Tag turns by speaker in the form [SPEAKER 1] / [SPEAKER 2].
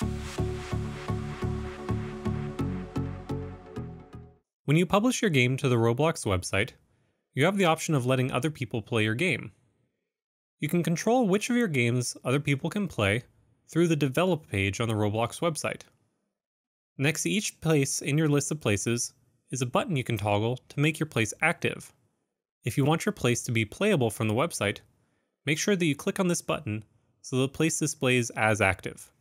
[SPEAKER 1] When you publish your game to the Roblox website, you have the option of letting other people play your game. You can control which of your games other people can play through the Develop page on the Roblox website. Next to each place in your list of places is a button you can toggle to make your place active. If you want your place to be playable from the website, make sure that you click on this button so the place displays as active.